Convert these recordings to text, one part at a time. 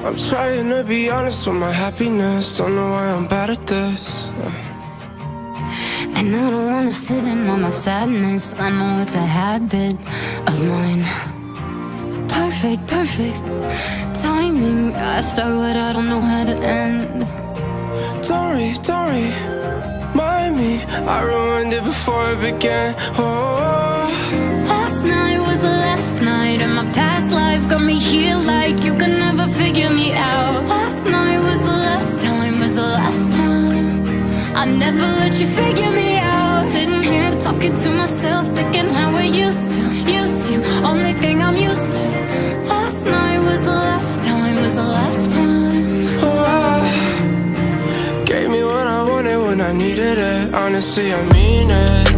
I'm trying to be honest with my happiness. Don't know why I'm bad at this. And I don't wanna sit in on my sadness. I know it's a habit of mine. Perfect, perfect timing. I start what I don't know how to end. Don't remind me, I ruined it before it began. Oh, last night was the last night, and my past life got me here like you could never figure me out. Last night was the last time, was the last time. I never let you figure me out. Sitting here talking to myself, thinking how I used to. Only thing I'm used to. Last night was the last time, was the last time. oh, gave me what I wanted when I needed it. Honestly, I mean it.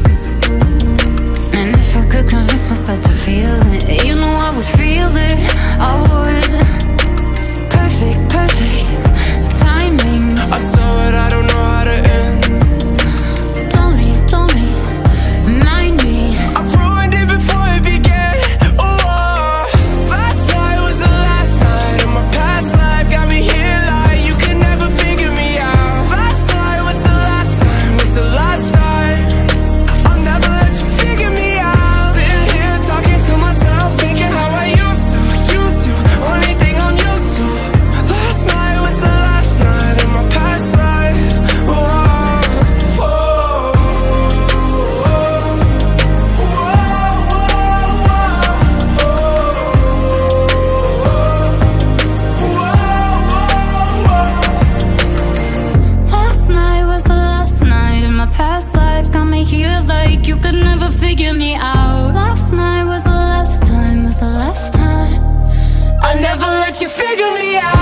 And if I could convince myself to feel it, you know I would feel it, I would. Perfect, perfect timing. I saw it, I don't know how to end. Don't remind me. I ruined it before it began. Oh, last night was the last night, and my past life got me here like you could never figure me out. Last night was the last time, was the last time. I'll never let you figure me out. Sitting here talking to myself, thinking how I used to. Only thing I'm used to. Last night was the last night in my past life. Last night was the last night in my past life, got me here like you could never figure me out. Last night was the last time, was the last time. I'll never let you figure me out.